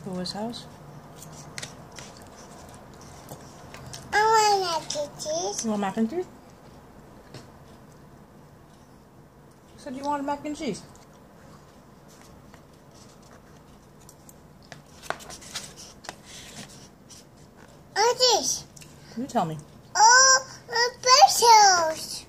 Who's house? I want mac and cheese. You want mac and cheese? You said you wanted mac and cheese. What's this? You tell me. Oh, pencils.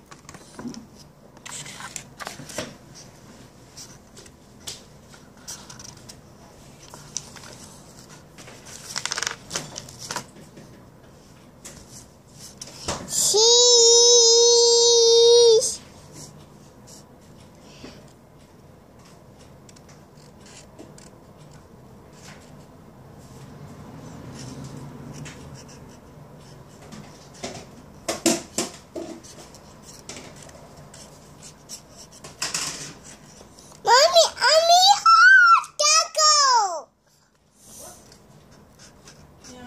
Cheese. Mommy, I'm taco. Yeah.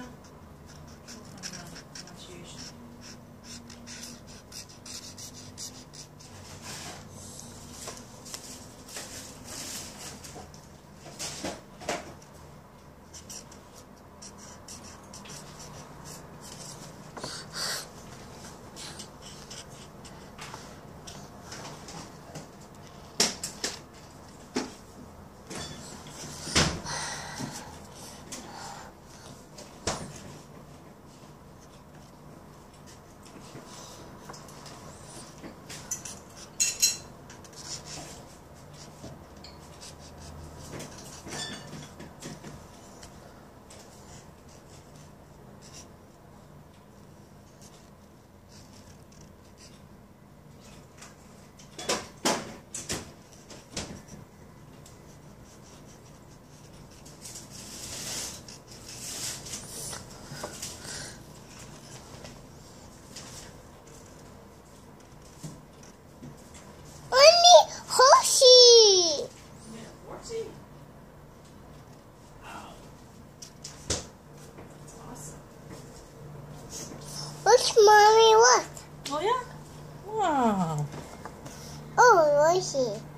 What's mommy what? Oh yeah? Wow. Oh, Hoshi.